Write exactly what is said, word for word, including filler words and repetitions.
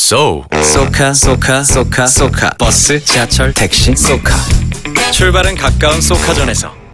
So 쏘카 쏘카 쏘카 쏘카 버스 지하철 택시 쏘카 출발은 가까운 쏘카전에서